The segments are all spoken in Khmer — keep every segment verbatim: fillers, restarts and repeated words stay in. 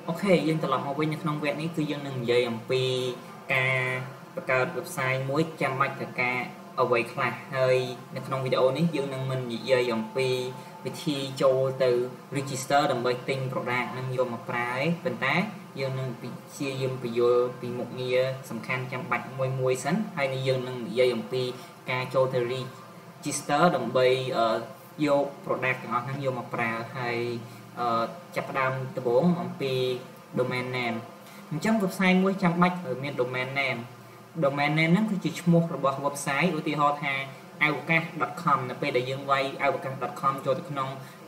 Ok, dân từ lòng với những nông vẹn này cứ dân nâng dây ẩm pi ca và ca website muối chăm mạch thật ca ở vậy khá hơi trong video này dân nâng mình dây ẩm pi vì thi cho từ register đầm bơi tinh product nâng vô một trái vấn tá dân nâng bị chia dân bị vô bị một nghĩa sầm khăn chăm bạch môi môi sẵn hay là dân nâng dây ẩm pi ca cho từ register đầm bơi vô product nó nâng vô một trái hay chập đam từ bốn ông pi domain name trong website muối trăm bách ở miền domain name domain name nó cứ chỉ muaរបស់ website ឧទាហរណ៍ថា avocad chấm com នៅពេលដែលយើងវាយ avocad chấm com ចូលទៅក្នុង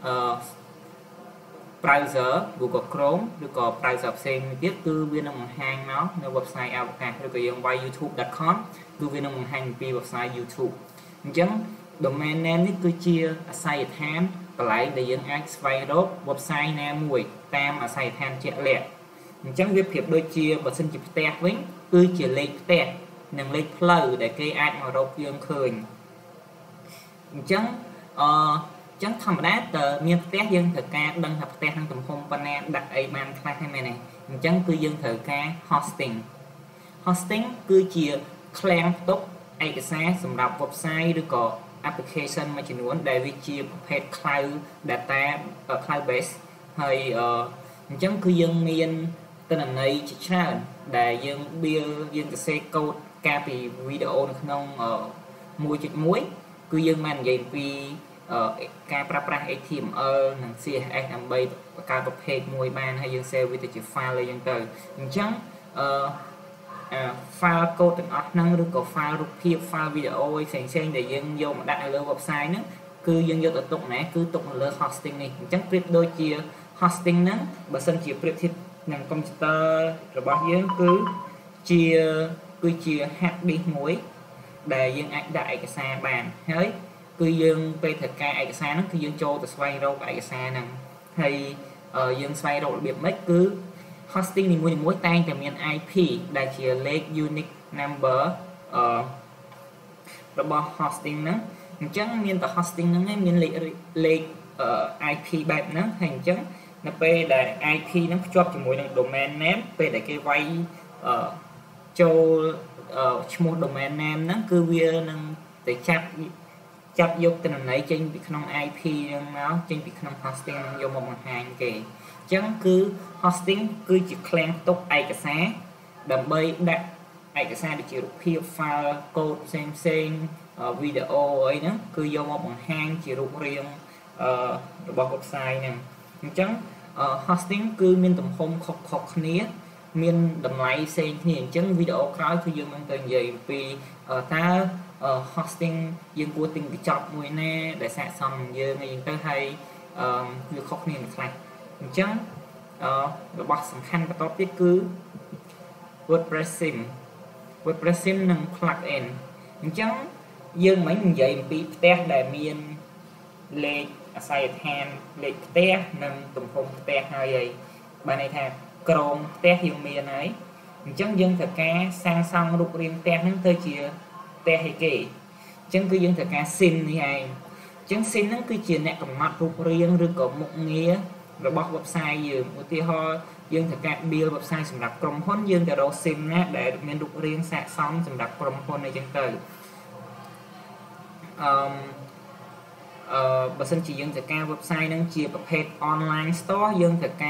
browser Google Chrome ឬក៏ browser ផ្សេងទៀតគឺវានឹងបង្ហាញមកនៅ website avocad ឬក៏យើងវាយ youtube chấm com គឺវានឹងបង្ហាញពី website YouTube អញ្ចឹង domain name នេះគឺជាអាសយដ្ឋានកន្លែងដែលយើងអាចស្វែងរក website ណាមួយតាមអាសយដ្ឋានជាក់លាក់អញ្ចឹងវាប្រៀបដូចជាបើសិនជាផ្ទះវិញគឺជាលេខផ្ទះនិងលេខផ្លូវដែលគេអាចមករកយើងឃើញអញ្ចឹងអឺអញ្ចឹងធម្មតាតើមានផ្ទះយើងត្រូវការដឹងថាផ្ទះនឹងទំហំប៉ុណ្ណាដាក់អីបានខ្លះហ្នឹងមែនទេអញ្ចឹងគឺយើងត្រូវការ hosting hosting គឺជាឃ្លាំងផ្ទុកឯកសារសម្រាប់ website ឬក៏ application មួយចំនួនដែលវាជាប្រភេទ cloud data cloud base ហើយអញ្ចឹងគឺយើងមានទិន្នន័យជាច្រើនដែលយើង build យើងសរសេរ code កាលពីវីដេអូនៅក្នុង មួយចុចមួយ គឺយើងបាននិយាយពីការប្រើប្រាស់ H T M L និង C S S ដើម្បីបង្កើតប្រភេទមួយបានហើយយើង save វាទៅជា file អីចឹងទៅអញ្ចឹងអឺ file code ទាំងអស់ហ្នឹងឬក៏ file រូបភាព file វីដេអូអីផ្សេងៗដែលយើងយកមកដាក់នៅលើ website ហ្នឹងគឺយើងយកទៅទុកណាគឺទុកនៅលើ hosting នេះអញ្ចឹងប្រៀបដូចជា hosting ហ្នឹងបើសិនជាប្រៀបធៀបនឹង computer របស់យើងគឺជាគឺជា hard disk មួយដែលយើងអាចដាក់ឯកសារបានហើយគឺយើងពេលត្រូវការឯកសារហ្នឹងគឺយើងចូលទៅស្វែងរកឯកសារហ្នឹងហើយយើងស្វែងរករបៀបម៉េចគឺ hosting នីមួយៗតែងតែមាន I P ដែលជាលេខ unique number អឺរបស់ hosting ហ្នឹងអញ្ចឹងមានតែ hosting ហ្នឹងឯងមានលេខលេខ I P បែបហ្នឹងហើយអញ្ចឹងនៅពេលដែល I P ហ្នឹងភ្ជាប់ជាមួយនឹង domain name ពេលដែលគេវាយចូលឈ្មោះ domain name ហ្នឹងគឺវានឹងទៅចាប់ចាប់យកទិន្នន័យចេញពីក្នុង I P ហ្នឹងមកចេញពីក្នុង hosting ហ្នឹងយកមកបង្ហាញគេអញ្ចឹងគឺ hosting គឺជាឃ្លាំងផ្ទុកឯកសារដើម្បីដាក់ឯកសារដូចជារូបភាព file code ផ្សេងផ្សេងវីដេអូអីហ្នឹងគឺយកមកបង្ហាញជារូបរាងរបស់ website ហ្នឹងអញ្ចឹង hosting គឺមានទំហំខុសៗគ្នាមានតម្លៃផ្សេងគ្នាអញ្ចឹងវីដេអូក្រោយគឺយើងនឹងទៅនិយាយពីតើ hosting យើងគួរទិញកញ្ចប់មួយណាដែលស័ក្តិសមនឹងយើងអីចឹងទៅហើយវាខុសគ្នាខ្លះអញ្ចឹងរបស់សំខាន់បន្តទៀតគឺ WordPress sim WordPress sim និង plugin អញ្ចឹងយើងមិននិយាយអំពីផ្ទះដែលមានលេខអាសយដ្ឋានលេខផ្ទះនិងទំហំផ្ទះហើយហើយបានន័យថាក្រុមផ្ទះយើងមានហើយអញ្ចឹងយើងត្រូវការសាងសង់រូបរាងផ្ទះហ្នឹងទៅជាផ្ទះឯគេអញ្ចឹងគឺយើងត្រូវការ sim នេះឯងអញ្ចឹង sim ហ្នឹងគឺជាអ្នកកំណត់រូបរាងឬក៏មុខងាររបស់ website យើងឧទាហរណ៍យើងត្រូវការ build website សម្រាប់ក្រុមហ៊ុនយើងទៅរក sim ណាដែលមានរូបរាងស័ក្តិសមសម្រាប់ក្រុមហ៊ុនអីចឹងទៅអឺអឺបើសិនជាយើងត្រូវការ website ហ្នឹងជាប្រភេទ online store យើងត្រូវការ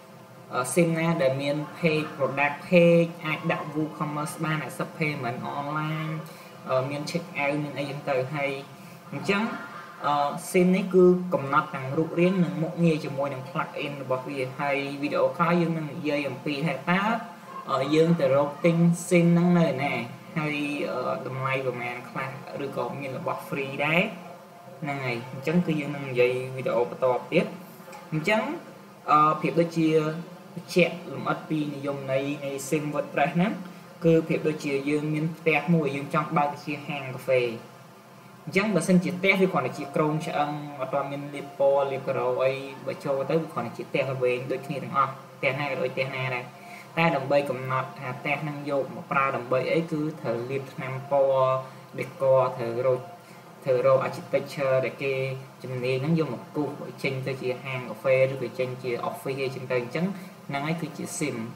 sim ណាដែលមាន page product page អាចដាក់ WooCommerce បាន accept payment online មាន check out មានអីចឹងទៅហើយអញ្ចឹងអឺ sim នេះគឺកំណត់ទាំងរូបរាងនិងមុខងារជាមួយនឹង plugin របស់វាហើយវីដេអូក្រោយយើងនឹងនិយាយអំពីថាតើយើងទៅរកទិញ sim ហ្នឹងនៅណាហើយតម្លៃប្រមាណខ្លះឬក៏មានរបស់ free ដែរហ្នឹងហើយអញ្ចឹងគឺយើងនឹងនិយាយវីដេអូបន្តទៀតអញ្ចឹងអឺប្រៀបដូចជាបញ្ជាក់លម្អិតពីនិយមន័យនៃ sim WordPress ហ្នឹងគឺប្រៀបដូចជាយើងមានផ្ទះមួយយើងចង់បើកជាហាងកាហ្វេអញ្ចឹងបើសិនជាផ្ទះវាគ្រាន់តែជាក្រុងឆ្អឹងអត់ទាន់មានលាបពណ៌លាបការ៉ូអីបើចូលទៅវាគ្រាន់តែជាផ្ទះវែងដូចគ្នាទាំងអស់ផ្ទះណាក៏ដូចផ្ទះណាដែរតែដើម្បីកំណត់ថាផ្ទះហ្នឹងយកមកប្រើដើម្បីអីគឺត្រូវលាបថ្នាំពណ៌ decor ត្រូវរោច thử rồi architecture để cái chừng này nó vô một cục trên tôi chỉ hàng cà phê rồi trên chỉ office hay trên tầng trắng năng ấy cứ chỉ sim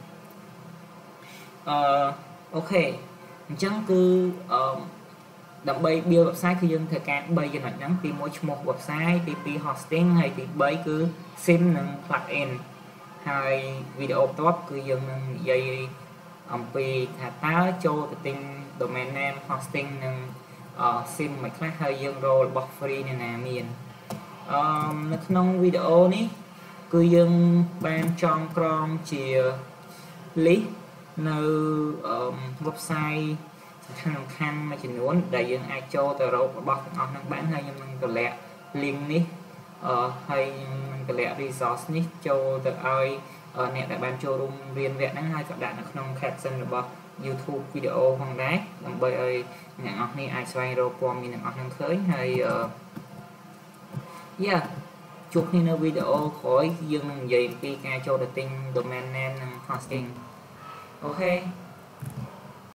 uh, ok chẳng cứ uh, đậm bay build website khi dân thời gian bây giờ nhắn thì mỗi một website thì thì hosting hay thì bây cứ sim nâng plugin hai video top cứ dân dây ông pi thả tá cho tin domain name hosting nâng uh, sim mấy khác hơi dân rồi bọc free này nè miền um, trong video này cứ dân ban trong cron chia lý nơi um, website khăn khăn mà chỉ muốn đại diện ai cho tờ rộng bọc ngọn năng bán hay nhưng tờ lẹ link ní uh, hay tờ lẹ resource ní cho tờ ai ở nè đại ban cho room riêng vẹn năng hai các bạn ở trong caption của YouTube video hoàng đá làm bởi ơi nhà ngọc này ai xoay rồi qua mình ngọc năng khởi hay uh, yeah chúc như video khỏi dương gì khi ca cho được tin domain name hosting ok